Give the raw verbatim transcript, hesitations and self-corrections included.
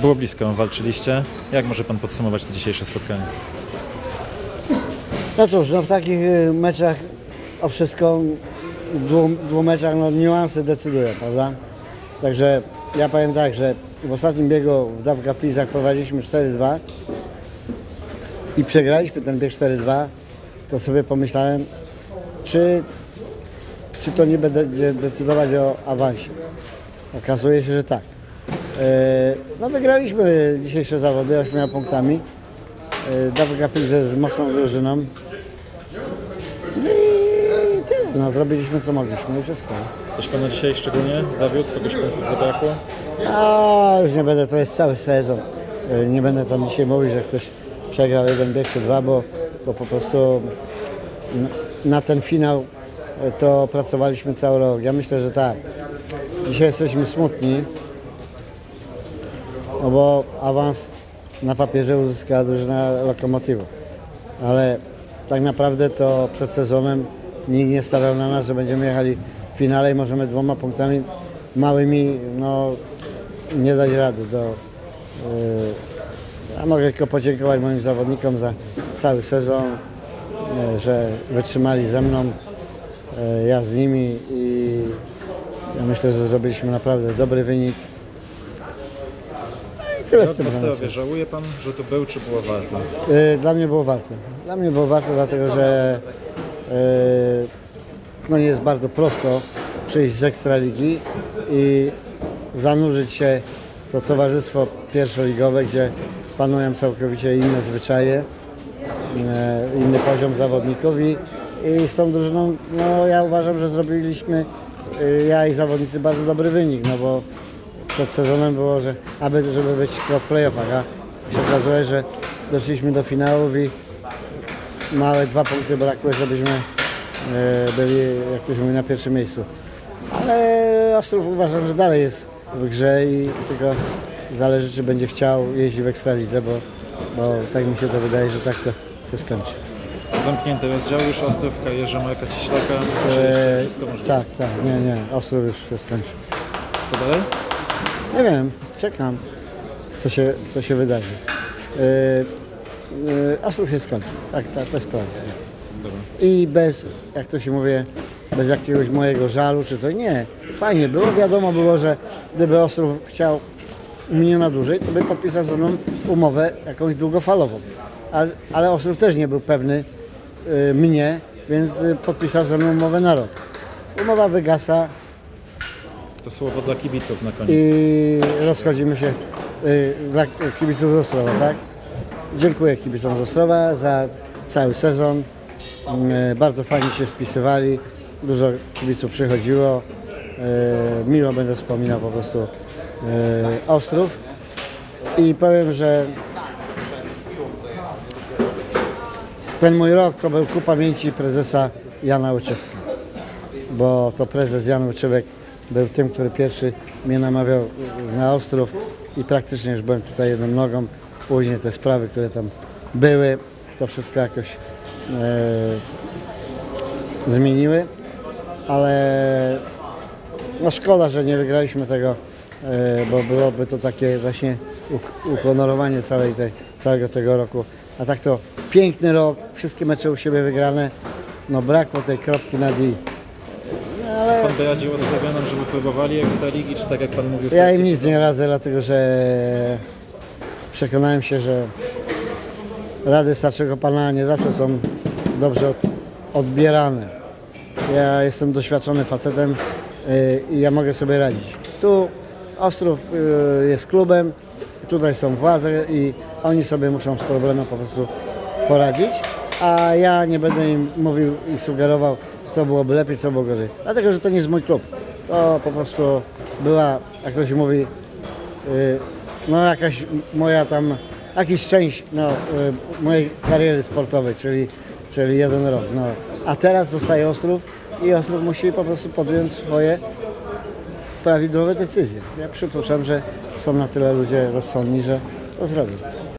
Było blisko, walczyliście. Jak może Pan podsumować to dzisiejsze spotkanie? No cóż, no w takich meczach o wszystko, w dwóch, dwóch meczach no, niuanse decydują, prawda? Także ja powiem tak, że w ostatnim biegu w Dawka Plizach prowadziliśmy cztery dwa i przegraliśmy ten bieg cztery dwa, to sobie pomyślałem, czy, czy to nie będzie decydować o awansie. Okazuje się, że tak. No wygraliśmy dzisiejsze zawody ośmioma punktami. Dawka Plizy z mocną drużyną. No i tyle. No, zrobiliśmy co mogliśmy i wszystko. Ktoś Pana dzisiaj szczególnie zawiódł? Kogoś punktów zabrakło? A już nie będę, to jest cały sezon. Nie będę tam dzisiaj mówić, że ktoś przegrał jeden bieg czy dwa, bo, bo po prostu na ten finał to pracowaliśmy cały rok. Ja myślę, że tak. Dzisiaj jesteśmy smutni, no bo awans na papierze uzyskała drużyna Lokomotywów. Ale tak naprawdę to przed sezonem nikt nie stawiał na nas, że będziemy jechali w finale i możemy dwoma punktami małymi no, nie dać rady. Do, yy, ja mogę tylko podziękować moim zawodnikom za cały sezon, yy, że wytrzymali ze mną, yy, ja z nimi i ja myślę, że zrobiliśmy naprawdę dobry wynik. I tyle w tym momencie. Żałuje Pan, że to był, czy było warto? Yy, dla mnie było warto. Dla mnie było warto, dlatego że yy, no nie jest bardzo prosto przyjść z Ekstraligi i zanurzyć się w to towarzystwo pierwszoligowe, gdzie panują całkowicie inne zwyczaje, yy, inny poziom zawodników i, i z tą drużyną no, ja uważam, że zrobiliśmy yy, ja i zawodnicy bardzo dobry wynik, no bo przed sezonem było, że aby żeby być w play-offach, a się okazuje, że doszliśmy do finałów i małe dwa punkty brakło, żebyśmy e, byli, jak ktoś mówi, na pierwszym miejscu. Ale Ostrów uważam, że dalej jest w grze i tylko zależy, czy będzie chciał jeździć w Ekstralidze, bo, bo tak mi się to wydaje, że tak to się skończy. Zamknięty rozdział już Ostrówka, Jerzy Marka Cieślaka, czy e, wszystko możliwe? Tak, tak, nie, nie, Ostrów już się skończy. Co dalej? Nie wiem, czekam, co się, co się wydarzy. Yy, yy, Ostrów się skończy, tak, tak, to jest prawda. Dobra. I bez, jak to się mówi, bez jakiegoś mojego żalu czy coś, nie. Fajnie było, wiadomo było, że gdyby Ostrów chciał mnie na dłużej, to by podpisał ze mną umowę jakąś długofalową. Ale, ale Ostrów też nie był pewny yy, mnie, więc yy, podpisał ze mną umowę na rok. Umowa wygasa. To słowo dla kibiców na koniec. I rozchodzimy się y, dla kibiców z Ostrowa, tak? Dziękuję kibicom z Ostrowa za cały sezon. Y, bardzo fajnie się spisywali, dużo kibiców przychodziło. Y, miło będę wspominał po prostu y, Ostrów. I powiem, że ten mój rok to był ku pamięci prezesa Jana Łyczewka, bo to prezes Jan Łyczewek był tym, który pierwszy mnie namawiał na Ostrów i praktycznie już byłem tutaj jedną nogą. Później te sprawy, które tam były, to wszystko jakoś e, zmieniły, ale no szkoda, że nie wygraliśmy tego, e, bo byłoby to takie właśnie uhonorowanie całej tej, całego tego roku. A tak to piękny rok, wszystkie mecze u siebie wygrane, no brakło tej kropki na D. Ale... Pan by radził Ostrowionom, żeby próbowali Ekstraligi, czy tak jak Pan mówił? Ja im nic nie radzę, dlatego że przekonałem się, że rady starszego pana nie zawsze są dobrze odbierane. Ja jestem doświadczony facetem i ja mogę sobie radzić. Tu Ostrów jest klubem, tutaj są władze i oni sobie muszą z problemem po prostu poradzić, a ja nie będę im mówił i sugerował, co byłoby lepiej, co było gorzej. Dlatego, że to nie jest mój klub. To po prostu była, jak to się mówi, yy, no jakaś moja tam, jakiś część no, yy, mojej kariery sportowej, czyli, czyli jeden rok. No. A teraz zostaje Ostrów i Ostrów musi po prostu podjąć swoje prawidłowe decyzje. Ja przypuszczam, że są na tyle ludzie rozsądni, że to zrobią.